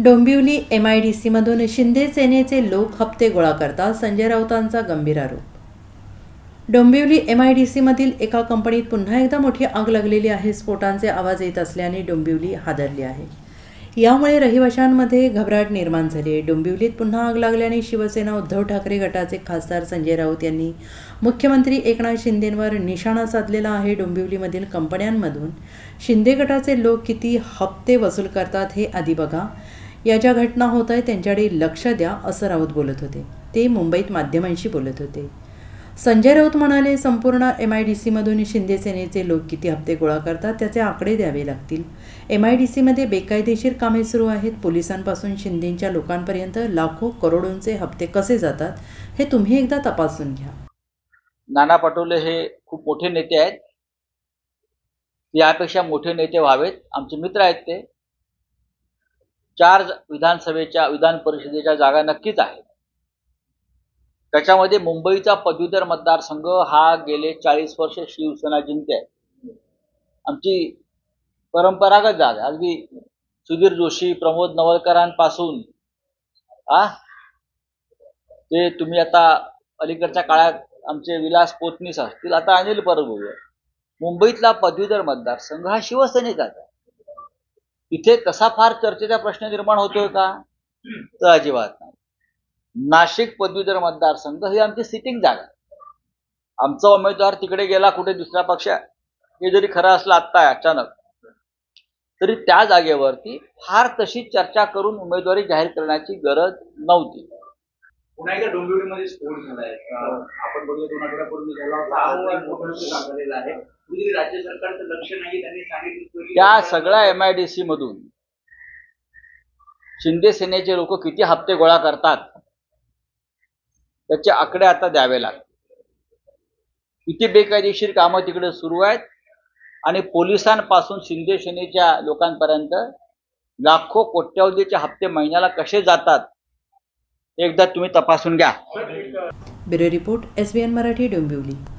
डोंबिवली MIDCमधून शिंदे सेनेचे लोक हप्ते गोळा करतात, संजय राऊतांचा गंभीर आरोप। डोंबिवली MIDCमधील एका कंपनीत पुन्हा एकदा मोठी आग लागलेली आहे। स्फोटांचे आवाज येत असल्याने डोंबिवली हादरली आहे। यामुळे रहिवाशांमध्ये घबराट निर्माण झाली आहे। डोंबिवलीत पुन्हा आग लागल्याने शिवसेना उद्धव ठाकरे गटाचे खासदार संजय राऊत यांनी मुख्यमंत्री एकनाथ शिंदेंवर निशाणा साधलेला आहे। डोंबिवलीमधील कंपन्यांमधून शिंदे गटाचे लोक किती हप्ते वसूल करतात हे आधी बघा। या ज्या घटना होत आहेत त्यांच्याकडे लक्ष द्या, असं राऊत बोलत होते। ते मुंबईत माध्यमांशी बोलत होते। संजय राऊत म्हणाले, संपूर्ण MIDCमधून शिंदे सेनेचे लोक किती हप्ते गोळा करतात त्याचे आकडे द्यावे लागतील। MIDCमध्ये बेकायदेशीर कामे सुरू आहेत। पोलिसांपासून शिंदेंच्या लोकांपर्यंत लाखो करोडोंचे हप्ते कसे जातात हे तुम्ही एकदा तपासून घ्या। नाना पटोले हे खूप मोठे नेते आहेत, यापेक्षा मोठे नेते व्हावेत। आमचे मित्र आहेत ते। 4 विधान परिषदेच्या जागा नक्कीच आहेत। त्याच्यामध्ये मुंबईचा पदवीधर मतदारसंघ हा गेले 40 वर्ष शिवसेना जिंकते। आमची परंपरागत जागा अगदी सुधीर जोशी, प्रमोद नवलकरांपासून ते तुम्ही आता अलीकडच्या काळात आमचे विलास पोतनीस असतील, आता अनिल परब, मुंबईतला पदवीधर मतदारसंघ हा शिवसेनेचाच आहे। इथे तसा फार चर्चेचा प्रश्न निर्माण होतोय का? तर अजिबात नाही। नाशिक पदवीधर मतदारसंघ ही आमची सिटिंग जागा। आमचा उमेदवार तिकडे गेला कुठे दुसऱ्या पक्षात, हे जरी खरं असलं आत्ता अचानक, तरी त्या जागेवरती फार तशी चर्चा करून उमेदवारी जाहीर करण्याची गरज नव्हती। पुन्हा एकदा डोंबिवलीमध्ये स्फोट झालाय। आपण बघितलं 2 आठवड्यापूर्वी झाला होता, आहे कुठेतरी राज्य सरकारचं लक्ष नाही। त्यांनी सांगितलं त्या सगळ्या MIDC मधून शिंदे सेनेचे लोक किती हप्ते गोळा करतात त्याचे आकडे आता द्यावे लागतात। किती बेकायदेशीर कामं तिकडे सुरू आहेत आणि पोलिसांपासून शिंदे सेनेच्या लोकांपर्यंत लाखो कोट्यवधीचे हप्ते महिन्याला कसे जातात एकदा तुम्ही तपासून घ्या। Bureau report SBN Marathi, Dombivli.